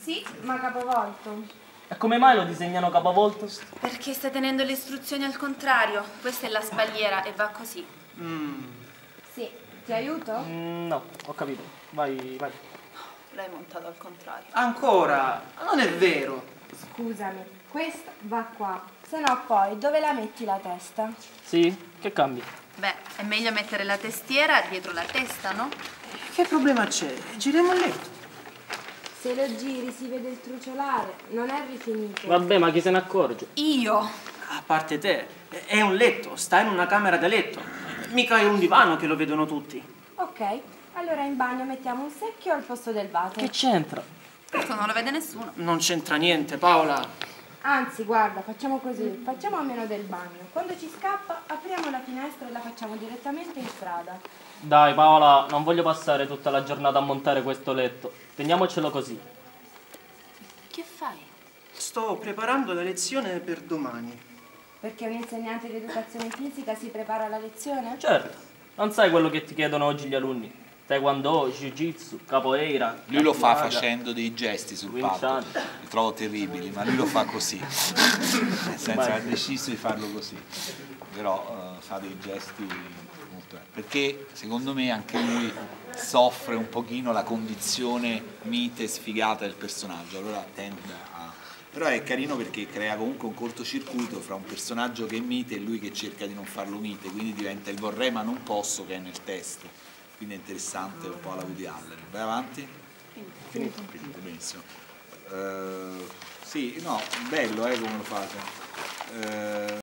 Sì, ma capovolto. E come mai lo disegnano capovolto? Perché sta tenendo le istruzioni al contrario. Questa è la spalliera e va così. Sì, ti aiuto? No, ho capito. Vai, vai. L'hai montato al contrario. Ancora? Non è vero. Scusami, questa va qua. Se no poi dove la metti la testa? Sì? Che cambi? Beh, è meglio mettere la testiera dietro la testa, no? Che problema c'è? Giriamo il letto. Se lo giri si vede il truciolare, non è rifinito. Vabbè, ma chi se ne accorge? Io? A parte te, è un letto, sta in una camera da letto. Mica è un divano che lo vedono tutti. Ok, allora in bagno mettiamo un secchio al posto del water. Che c'entra? Questo non lo vede nessuno. Non c'entra niente, Paola. Anzi, guarda, facciamo così, facciamo a meno del bagno. Quando ci scappa, apriamo la finestra e la facciamo direttamente in strada. Dai Paola, non voglio passare tutta la giornata a montare questo letto. Teniamocelo così. Che fai? Sto preparando la lezione per domani. Perché un insegnante di educazione fisica si prepara alla lezione? Certo, non sai quello che ti chiedono oggi gli alunni. Taekwondo, Jiu-Jitsu, Capoeira. Lui lo fa Yakimaga, facendo dei gesti sul Wing palco, Chun. li trovo terribili, ma lui lo fa così, nel senso che ha deciso di farlo così, però fa dei gesti molto perché secondo me anche lui soffre un pochino la condizione mite sfigata del personaggio, allora tende a... Però è carino perché crea comunque un cortocircuito fra un personaggio che è mite e lui che cerca di non farlo mite, quindi diventa il vorrei ma non posso che è nel testo. Quindi è interessante un po' alla Woody Allen. Vai avanti? Finito. Benissimo. Sì, no, bello come lo fate.